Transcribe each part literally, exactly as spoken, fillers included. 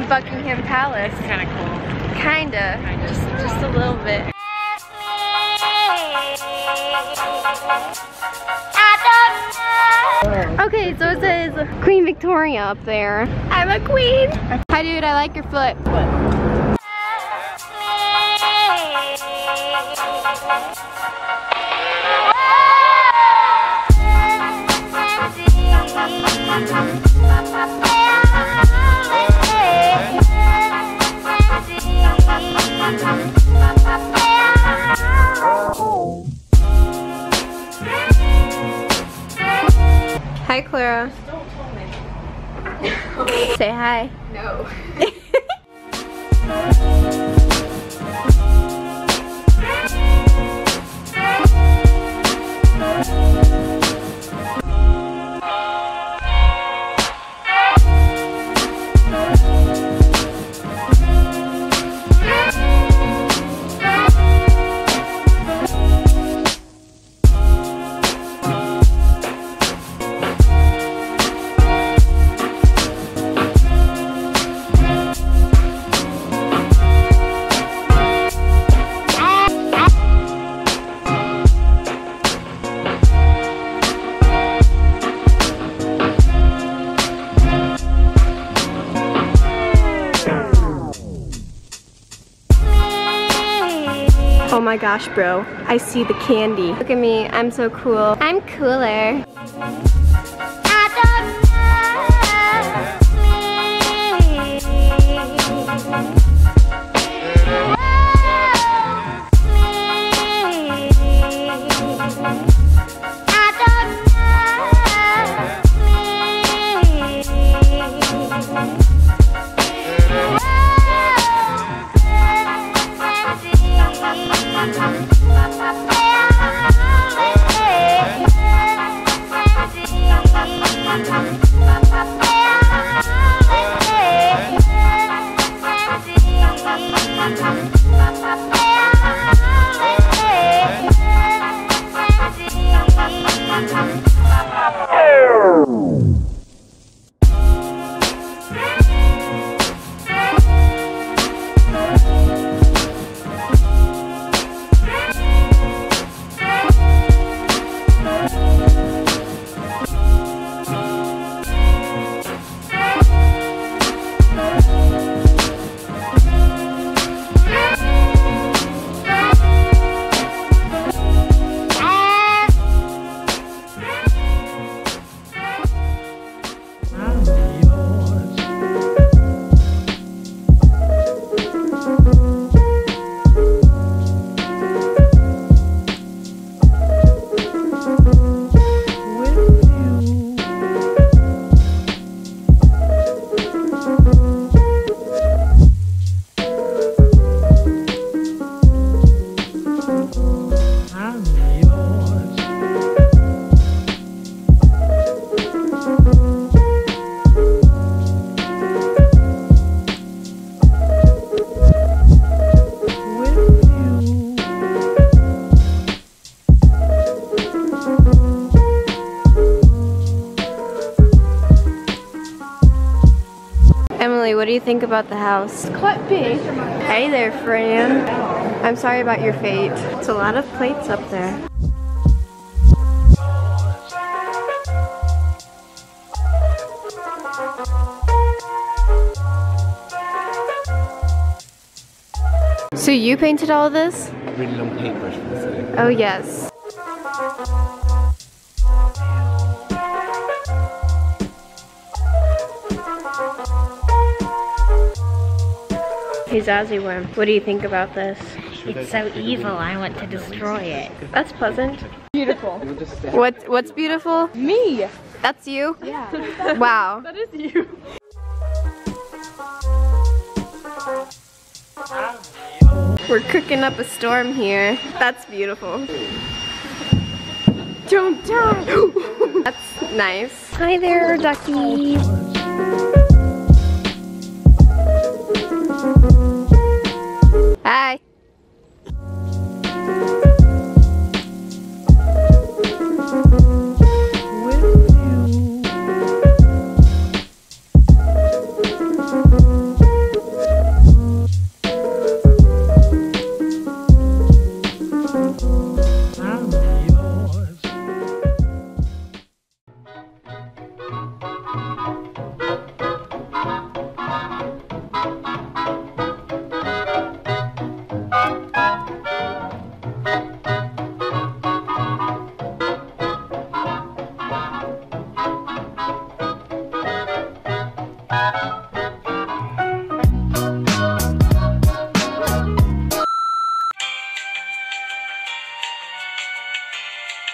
Buckingham Palace. It's kind of cool. Kinda. Kinda. Just, just a little bit. Okay, so it says Queen Victoria up there. I'm a queen. Hi dude, I like your foot. Hi, Clara. Don't tell me. Say hi. No. Oh my gosh, bro. I see the candy. Look at me. I'm so cool. I'm cooler. Emily, what do you think about the house? It's quite big. Hey there, friend. I'm sorry about your fate. It's a lot of plates up there. So you painted all of this? Really long paintbrush for this thing. Oh yes. Hey Zazzy Worm, what do you think about this? It's so evil, I want to destroy it. That's pleasant. Beautiful. What, what's beautiful? Me. That's you? Yeah. Wow. That is you. We're cooking up a storm here. That's beautiful. Don't die. That's nice. Hi there, ducky. Hi.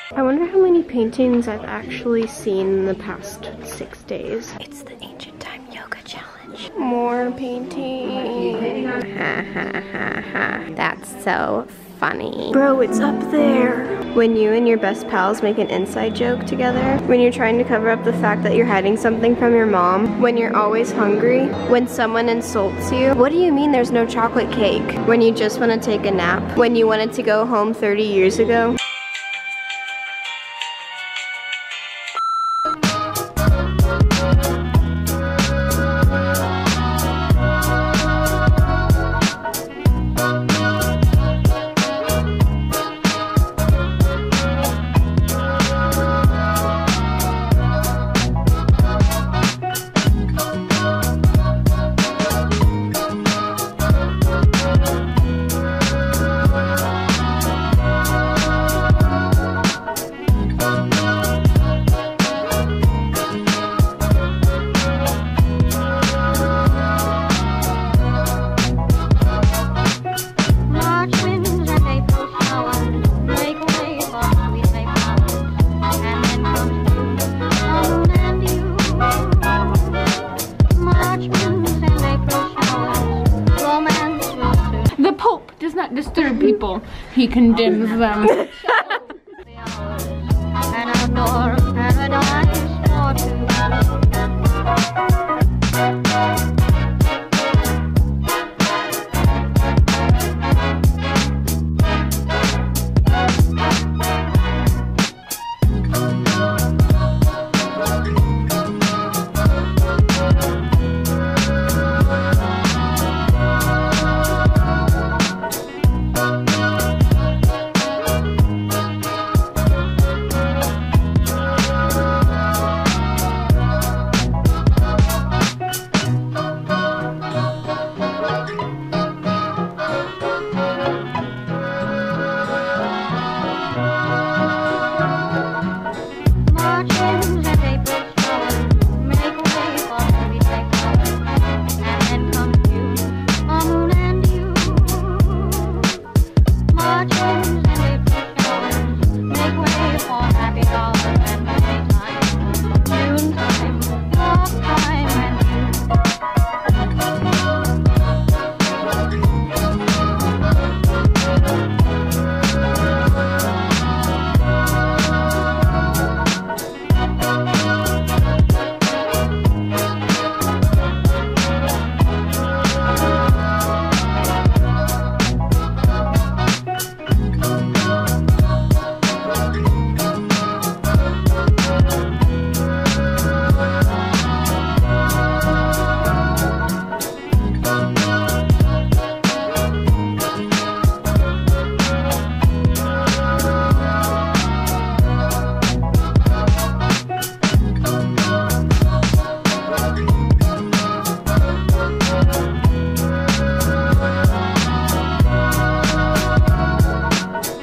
I wonder how many paintings I've actually seen in the past six days. It's the Ancient Time Yoga Challenge. More painting. Ha ha ha ha. That's so funny. Bro, it's up there. When you and your best pals make an inside joke together, when you're trying to cover up the fact that you're hiding something from your mom, when you're always hungry, when someone insults you, what do you mean there's no chocolate cake? When you just want to take a nap, when you wanted to go home thirty years ago. Disturb people, he condemns them.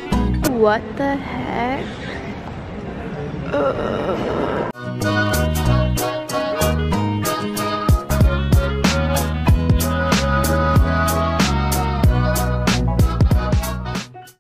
What the heck? Ugh.